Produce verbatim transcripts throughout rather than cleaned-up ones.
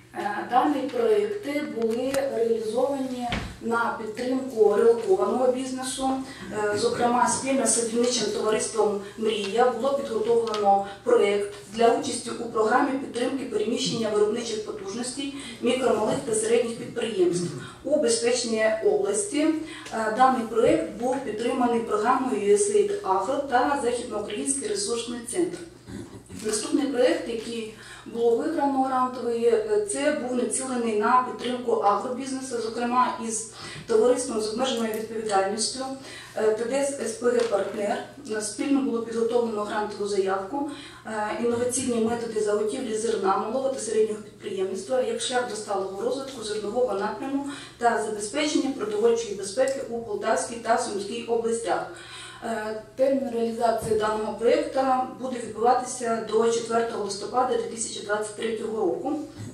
Дані проєкти були реалізовані на підтримку релокованого бізнесу. Зокрема, спільно з садівничим товариством «Мрія» було підготовлено проєкт для участі у програмі підтримки переміщення виробничих потужностей мікро, малих та середніх підприємств у безпечній області. Даний проєкт був підтриманий програмою ю ес ей ай ді Агро та Західноукраїнський ресурсний центр. Наступний проєкт, який було виграно грантовий, це був націлений на підтримку агробізнесу, зокрема із товариством з обмеженою відповідальністю Те Де Ес Ес Пе Ге «Партнер». Спільно було підготовлено грантову заявку «Інноваційні методи заготівлі зерна малого та середнього підприємництва як шлях до сталого розвитку зернового напряму та забезпечення продовольчої безпеки у Полтавській та Сумській областях». Термін реалізації даного проєкту буде відбуватися до четвертого листопада дві тисячі двадцять третього року.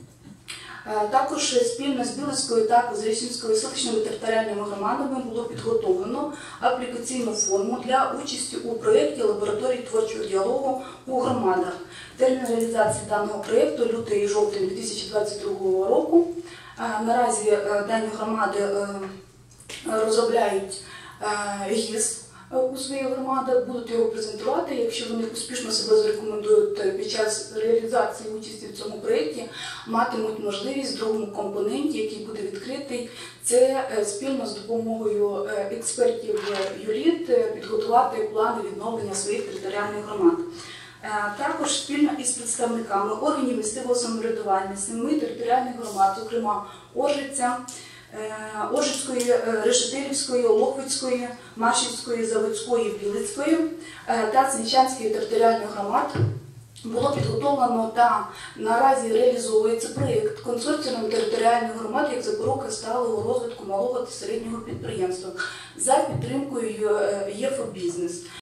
Також спільно з Білицькою та Козирищенською селищними територіальними громадами було підготовлено аплікаційну форму для участі у проєкті лабораторії творчого діалогу у громадах. Термін реалізації даного проєкту – лютий і жовтень дві тисячі двадцять другого року. Наразі дані громади розробляють гіс у своїх громадах, будуть його презентувати. Якщо вони успішно себе зарекомендують під час реалізації участі в цьому проєкті, матимуть можливість в другому компоненті, який буде відкритий, це спільно з допомогою експертів ю літ підготувати плани відновлення своїх територіальних громад. Також спільно із представниками органів місцевого самоврядування, семи територіальних громад, зокрема Оржиця, Оржицької, Решетилівської, Лохвицької, Машівської, Заводської, Білицької та Свічанської територіальних громад було підготовлено та наразі реалізовується проєкт консорціумом територіальних громад як запорука сталого розвитку малого та середнього підприємства за підтримкою Є Ф Бізнес.